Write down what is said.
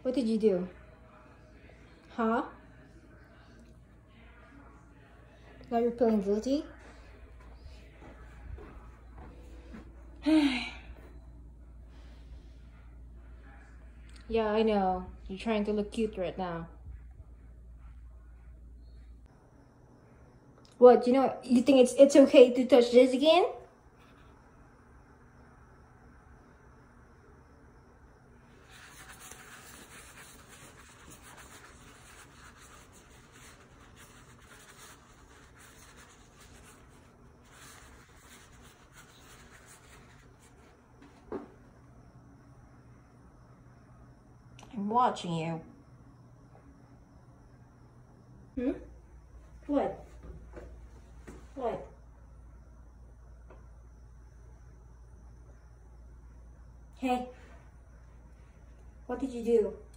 What did you do? Huh? Now you're feeling guilty? Yeah, I know. You're trying to look cute right now. What, you think it's okay to touch this again? I'm watching you. Hmm? What? What? Hey, what did you do?